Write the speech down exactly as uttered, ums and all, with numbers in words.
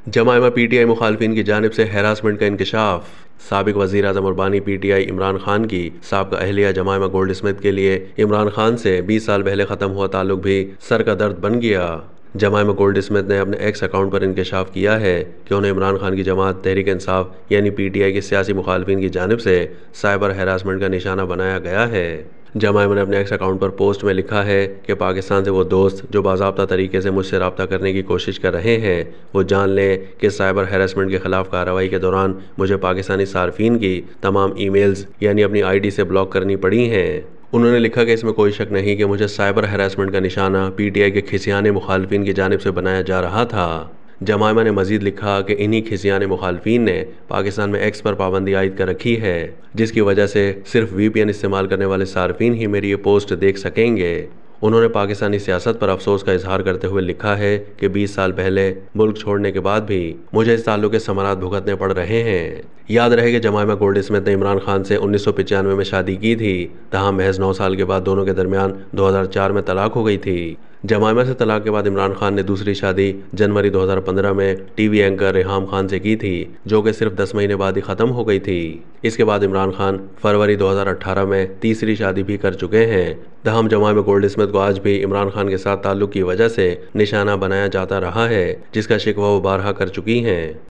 जमाइमा PTI मुखालफिन की जानिब से हैरासमेंट का इंकशाफ। साबिक वज़ीर आज़म और बानी पीटीआई इमरान खान की साबका अहलिया जमाइमा गोल्ड स्मिथ के लिए इमरान खान से बीस साल पहले ख़त्म हुआ ताल्लुक भी सर का दर्द बन गया। जमाइमा गोल्ड स्मिथ ने अपने एक्स अकाउंट पर इंकशाफ किया है कि उन्हें इमरान खान की जमात तहरीक इंसाफ यानी पीटीआई के सियासी मुखालफिन की जानिब से साइबर हैरासमेंट का निशाना बनाया गया है। जमाइमा ने अपने एक्स अकाउंट पर पोस्ट में लिखा है कि पाकिस्तान से वो दोस्त जो बाज़ाब्ता तरीके से मुझसे रब्ता करने की कोशिश कर रहे हैं वो जान लें कि साइबर हैरेसमेंट के ख़िलाफ़ कार्रवाई के दौरान मुझे पाकिस्तानी सार्फिन की तमाम ईमेल्स यानी अपनी आईडी से ब्लॉक करनी पड़ी हैं। उन्होंने लिखा कि इसमें कोई शक नहीं कि मुझे साइबर हैरेसमेंट का निशाना पीटीआई के खिसियाने मुखालफिन की जानिब से बनाया जा रहा था। जमाइमा ने मजीद लिखा कि इन्हीं खिसियाने मुखालफिन ने पाकिस्तान में एक्स पर पाबंदी आयद कर रखी है, जिसकी वजह से सिर्फ वीपीएन इस्तेमाल करने वाले सार्फिन ही मेरी ये पोस्ट देख सकेंगे। उन्होंने पाकिस्तानी सियासत पर अफसोस का इजहार करते हुए लिखा है कि बीस साल पहले मुल्क छोड़ने के बाद भी मुझे इस ताल्लुक के समारात भुगतने पड़ रहे हैं। याद रहे कि जमाइमा गोल्ड स्मिथ ने इमरान खान से उन्नीस सौ पचानवे में शादी की थी, तहां महज नौ साल के बाद दोनों के दरमियान दो हज़ार चार में तलाक हो गई थी। जमाइमा से तलाक के बाद इमरान खान ने दूसरी शादी जनवरी दो हज़ार पंद्रह में टीवी एंकर रेहाम खान से की थी, जो कि सिर्फ दस महीने बाद ही ख़त्म हो गई थी। इसके बाद इमरान खान फरवरी दो हज़ार अठारह में तीसरी शादी भी कर चुके हैं। तहम जमाइमा गोल्ड स्मिथ को आज भी इमरान खान के साथ ताल्लुक की वजह से निशाना बनाया जाता रहा है, जिसका शिकवा वो बारहा कर चुकी हैं।